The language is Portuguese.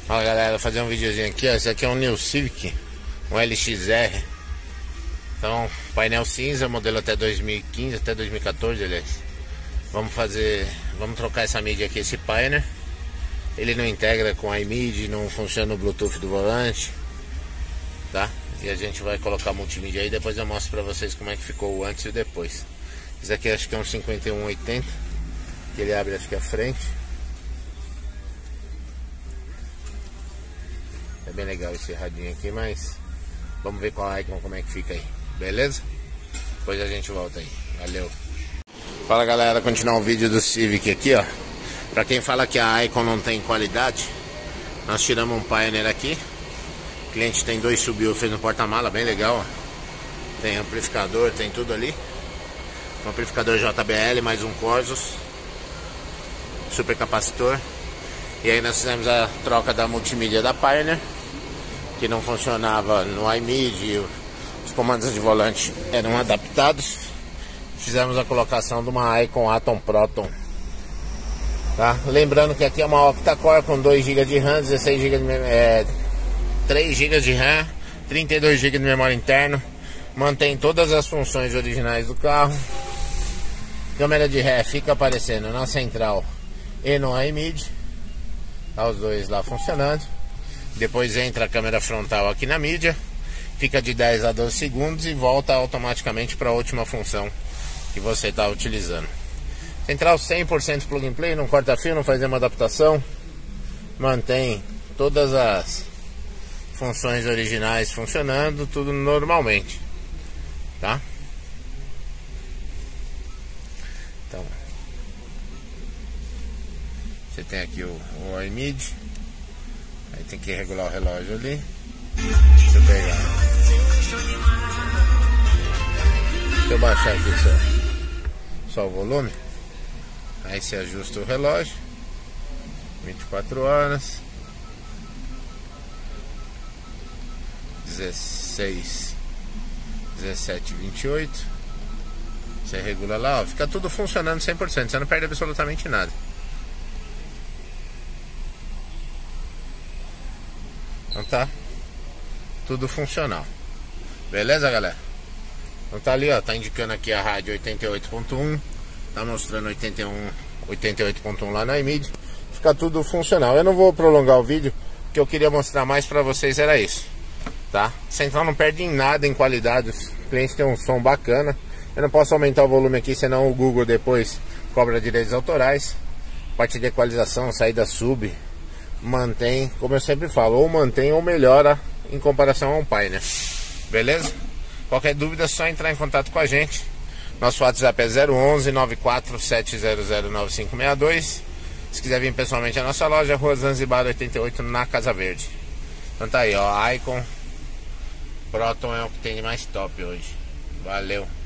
Fala galera, vou fazer um videozinho aqui, ó. Esse aqui é um New Civic, um LXR. Então, painel cinza, modelo até 2015, até 2014, aliás. Vamos trocar essa mídia aqui, esse painel. Ele não integra com a iMedia, não funciona no Bluetooth do volante, tá? E a gente vai colocar multimídia aí, depois eu mostro pra vocês como é que ficou o antes e o depois. Esse aqui acho que é um 5180, que ele abre acho que a frente. É bem legal esse radinho aqui, mas vamos ver com a Icon como é que fica aí, beleza? Depois a gente volta aí, valeu. Fala galera, continuar o vídeo do Civic aqui, ó. Pra quem fala que a Icon não tem qualidade, nós tiramos um Pioneer aqui. O cliente tem 2 subwoofers no porta-mala, bem legal, ó. Tem amplificador, tem tudo ali. Um amplificador JBL, mais um Corsus, super capacitor. E aí nós fizemos a troca da multimídia da Pioneer, que não funcionava no iMedia, os comandos de volante eram adaptados. Fizemos a colocação de uma Icon Atom Proton, tá? Lembrando que aqui é uma octa-core com 2 GB de RAM, 16 GB de 3 GB de RAM, 32 GB de memória interna. Mantém todas as funções originais do carro. Câmera de ré fica aparecendo na central e no iMedia, tá os dois lá funcionando. Depois entra a câmera frontal aqui na mídia, fica de 10 a 12 segundos e volta automaticamente para a última função que você está utilizando. Central 100% plug and play, não corta fio, não faz nenhuma adaptação. Mantém todas as funções originais funcionando, tudo normalmente, tá? Então, você tem aqui o iMedia. Aí tem que regular o relógio ali. Deixa eu pegar. Deixa eu baixar aqui só o volume. Aí você ajusta o relógio. 24 horas 16 17 28. Você regula lá, ó. Fica tudo funcionando 100%. Você não perde absolutamente nada. Então tá tudo funcional, beleza galera? Então tá ali, ó, tá indicando aqui a rádio 88.1, tá mostrando 88.1 lá na iMedia. Fica tudo funcional. Eu não vou prolongar o vídeo, o que eu queria mostrar mais pra vocês era isso, tá? Central não perde em nada em qualidade, o cliente tem um som bacana. Eu não posso aumentar o volume aqui, senão o Google depois cobra direitos autorais. Parte de equalização, saída sub, mantém, como eu sempre falo, ou mantém ou melhora em comparação a um Pioneer, beleza? Qualquer dúvida é só entrar em contato com a gente. Nosso WhatsApp é 011 94 700 9562. Se quiser vir pessoalmente à nossa loja, Rua Zanzibar 88, na Casa Verde. Então tá aí, ó, a Icon Proton é o que tem de mais top hoje. Valeu!